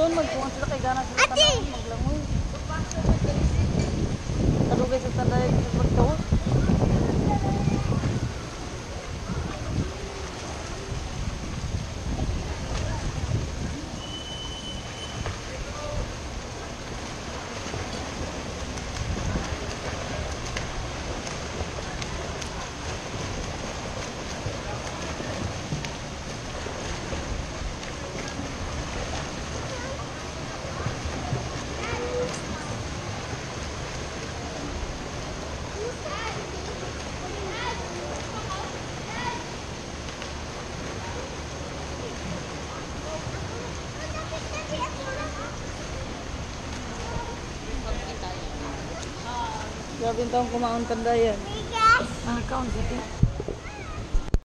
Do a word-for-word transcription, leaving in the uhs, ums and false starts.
doon, magkuhan sila kay gana sila tanong, maglangoy. Kadugay sa tanday sa pagtawag. Grabe taong kumaon tanda yan. Ah, kaon siya.